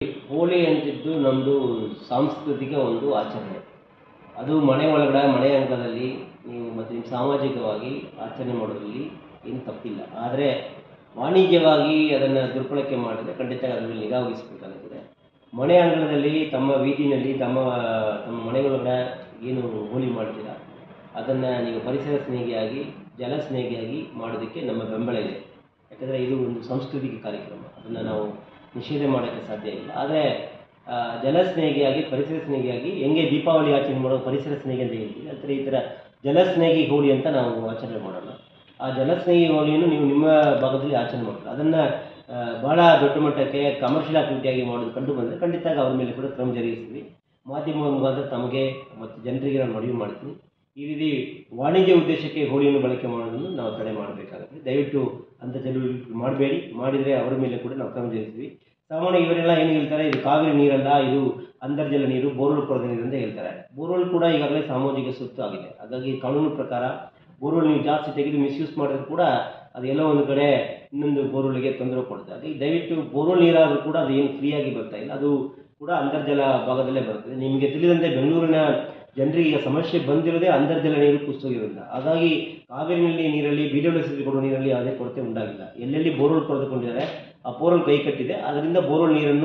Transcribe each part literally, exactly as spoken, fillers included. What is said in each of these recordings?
ಹೋಳಿ ಅಂತಿದ್ದು ನಮ್ಮದು ಸಾಂಸ್ಕೃತಿಕ ಒಂದು ಆಚರಣೆ. ಅದು ಮನೆ ಒಳಗಡೆ ಮನೆ ಅಂಗಳದಲ್ಲಿ ನೀವು ಮತ್ತು ನಿಮ್ಮ ಸಾಮಾಜಿಕವಾಗಿ ಆಚರಣೆ ಮಾಡೋದ್ರಲ್ಲಿ ಏನು ತಪ್ಪಿಲ್ಲ. ಆದರೆ ವಾಣಿಜ್ಯವಾಗಿ ಅದನ್ನು ದುರ್ಬಳಕೆ ಮಾಡಿದ್ರೆ ಖಂಡಿತ ಅದರಲ್ಲಿ ನಿಗಾ ವಹಿಸಬೇಕಾಗುತ್ತದೆ. ಮನೆ ಅಂಗಳದಲ್ಲಿ ತಮ್ಮ ಬೀದಿನಲ್ಲಿ ತಮ್ಮ ತಮ್ಮ ಮನೆ ಒಳಗಡೆ ಏನು ಹೋಳಿ ಮಾಡ್ತೀರಾ ಅದನ್ನು ನೀವು ಪರಿಸರ ಸ್ನೇಹಿಯಾಗಿ ಜಲ ಸ್ನೇಹಿಯಾಗಿ ಮಾಡೋದಕ್ಕೆ ನಮ್ಮ ಬೆಂಬಲ ಇದೆ. ಯಾಕಂದರೆ ಇದು ಒಂದು ಸಾಂಸ್ಕೃತಿಕ ಕಾರ್ಯಕ್ರಮ, ಅದನ್ನು ನಾವು ನಿಷೇಧ ಮಾಡೋಕ್ಕೆ ಸಾಧ್ಯ ಇಲ್ಲ. ಆದರೆ ಜಲ ಸ್ನೇಹಿಯಾಗಿ ಪರಿಸರ ಸ್ನೇಹಿಯಾಗಿ ಹೆಂಗೆ ದೀಪಾವಳಿ ಆಚರಣೆ ಮಾಡೋ ಪರಿಸರ ಸ್ನೇಹಿ ಅಂತ ಹೇಳ್ತೀವಿ, ಆ ಥರ ಈ ಥರ ಜಲಸ್ನೇಹಿ ಹೋಳಿ ಅಂತ ನಾವು ಆಚರಣೆ ಮಾಡೋಣ. ಆ ಜಲಸ್ನೇಹಿ ಹೋಳಿಯನ್ನು ನೀವು ನಿಮ್ಮ ಭಾಗದಲ್ಲಿ ಆಚರಣೆ ಮಾಡ್ತೀರ. ಅದನ್ನು ಭಾಳ ದೊಡ್ಡ ಮಟ್ಟಕ್ಕೆ ಕಮರ್ಷಿಯಲ್ ಆಕ್ಟಿವಿಟಿಯಾಗಿ ಮಾಡೋದು ಕಂಡು ಬಂದರೆ ಖಂಡಿತ ಅವ್ರ ಮೇಲೆ ಕೂಡ ಕ್ರಮ ಜರುಗಿಸ್ತೀವಿ. ಮಾಧ್ಯಮ ಮುಖಾಂತರ ತಮಗೆ ಮತ್ತು ಜನರಿಗೆ ನಾನು ಮನವಿ ಮಾಡ್ತೀನಿ, ಈ ರೀತಿ ವಾಣಿಜ್ಯ ಉದ್ದೇಶಕ್ಕೆ ಹೋಳಿಯನ್ನು ಬಳಕೆ ಮಾಡೋದನ್ನು ನಾವು ತಡೆ ಮಾಡಬೇಕಾಗುತ್ತೆ. ದಯವಿಟ್ಟು ಅಂಥ ಜನರು ಮಾಡಬೇಡಿ, ಮಾಡಿದರೆ ಅವರ ಮೇಲೆ ಕೂಡ ನಾವು ಕ್ರಮ ಜರುಗಿಸ್ತೀವಿ. ಸಾಮಾನ್ಯ ಇವರೆಲ್ಲ ಏನು ಹೇಳ್ತಾರೆ, ಇದು ಕಾವೇರಿ ನೀರಲ್ಲ, ಇದು ಅಂತರ್ಜಲ ನೀರು, ಬೋರ್ವೆಲ್ ಕೊಡದ ನೀರು ಅಂತ ಹೇಳ್ತಾರೆ. ಬೋರ್ವೆಲ್ ಕೂಡ ಈಗಾಗಲೇ ಸಾಮಾಜಿಕ ಸ್ವತ್ತು ಆಗಿದೆ. ಹಾಗಾಗಿ ಕಾನೂನು ಪ್ರಕಾರ ಬೋರ್ವೆಲ್ ನೀವು ಜಾಸ್ತಿ ತೆಗೆದು ಮಿಸ್ಯೂಸ್ ಮಾಡಿದ್ರು ಕೂಡ ಅದು ಎಲ್ಲೋ ಒಂದು ಕಡೆ ಇನ್ನೊಂದು ಬೋರ್ವೆಲ್ಗೆ ತೊಂದರೆ ಕೊಡುತ್ತೆ. ಹಾಗಾಗಿ ದಯವಿಟ್ಟು ಬೋರ್ವೆಲ್ ನೀರಾದರೂ ಕೂಡ ಅದು ಏನು ಫ್ರೀಯಾಗಿ ಬರ್ತಾ ಇಲ್ಲ, ಅದು ಕೂಡ ಅಂತರ್ಜಲ ಭಾಗದಲ್ಲೇ ಬರ್ತದೆ. ನಿಮಗೆ ತಿಳಿದಂತೆ ಬೆಂಗಳೂರಿನ ಜನರಿಗೆ ಈಗ ಸಮಸ್ಯೆ ಬಂದಿರೋದೇ ಅಂತರ್ಜಲ ನೀರು ಕುಸಿಯೋದ್ರಿಂದ. ಹಾಗಾಗಿ ಕಾವೇರಿನಲ್ಲಿ ನೀರಲ್ಲಿ ಬಿ ಡಬ್ಲ್ಯೂ ಎಸ್ ಕೊಡೋ ನೀರಲ್ಲಿ ಯಾವುದೇ ಕೊರತೆ ಉಂಟಾಗಿಲ್ಲ. ಎಲ್ಲೆಲ್ಲಿ ಬೋರ್ವೆಲ್ ಕೊರೆದುಕೊಂಡಿದ್ದಾರೆ ಆ ಬೋರ್ವೆಲ್ ಕೈ ಕಟ್ಟಿದೆ, ಅದರಿಂದ ಬೋರ್ವೆಲ್ ನೀರನ್ನು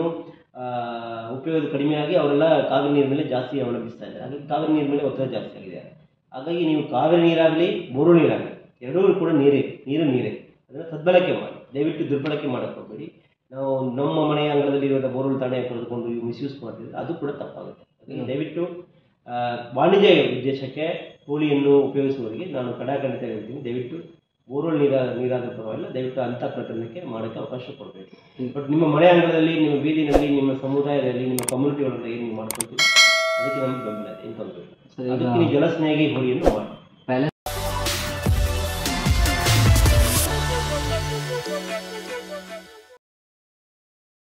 ಉಪಯೋಗ ಕಡಿಮೆಯಾಗಿ ಅವರೆಲ್ಲ ಕಾವೇರಿ ನೀರಿನ ಮೇಲೆ ಜಾಸ್ತಿ ಅವಲಂಬಿಸ್ತಾ ಇದ್ದಾರೆ. ಹಾಗಾಗಿ ಕಾವೇರಿ ನೀರಿನ ಮೇಲೆ ಒತ್ತಡ ಜಾಸ್ತಿ ಆಗಿದೆ. ಹಾಗಾಗಿ ನೀವು ಕಾವೇರಿ ನೀರಾಗಲಿ ಬೋರ್ವೆಲ್ ನೀರಾಗಲಿ ಎರಡೂ ಕೂಡ ನೀರೇ ನೀರು ನೀರೇ ಅದನ್ನು ಸದ್ಬಳಕೆ ಮಾಡಿ, ದಯವಿಟ್ಟು ದುರ್ಬಳಕೆ ಮಾಡೋಕ್ಕೆ ಹೋಗಬೇಡಿ. ನಾವು ನಮ್ಮ ಮನೆಯ ಅಂಗಳದಲ್ಲಿ ಇರುವಂಥ ಬೋರ್ವೆಲ್ ತಾಣೆ ಪಡೆದುಕೊಂಡು ಮಿಸ್ಯೂಸ್ ಮಾಡ್ತಿದ್ರೆ ಅದು ಕೂಡ ತಪ್ಪಾಗುತ್ತೆ. ಹಾಗಾಗಿ ದಯವಿಟ್ಟು ವಾಣಿಜ್ಯ ಉದ್ದೇಶಕ್ಕೆ ಹೋಳಿಯನ್ನು ಉಪಯೋಗಿಸುವವರಿಗೆ ನಾನು ಕಡಾಖಂಡಿತ ಹೇಳ್ತೀನಿ, ದಯವಿಟ್ಟು ಬೋರ್ವೆಲ್ ನೀರ ನೀರಾದ ಪರವಾಗಿಲ್ಲ, ದಯವಿಟ್ಟು ಅಂಥ ಪ್ರಕರಣಕ್ಕೆ ಮಾಡೋಕ್ಕೆ ಅವಕಾಶ ಕೊಡಬೇಕು. ಬಟ್ ನಿಮ್ಮ ಮನೆ ಅಂಗಳದಲ್ಲಿ, ನಿಮ್ಮ ಬೀದಿನಲ್ಲಿ, ನಿಮ್ಮ ಸಮುದಾಯದಲ್ಲಿ, ನಿಮ್ಮ ಕಮ್ಯುನಿಟಿ ಒಳಗಡೆ ಏನು ನೀವು ಮಾಡ್ಕೊಳ್ತೀವಿ ಅದಕ್ಕೆ ನಮಗೆ ಬೆಂಬಲ ಇದೆ, ಏನು ತೊಂದರೆ ಇಲ್ಲ. ಅದಕ್ಕೆ ನೀವು ಜಲಸ್ನೇಹಿ ಹೋಳಿಯನ್ನು ಮಾಡಿ.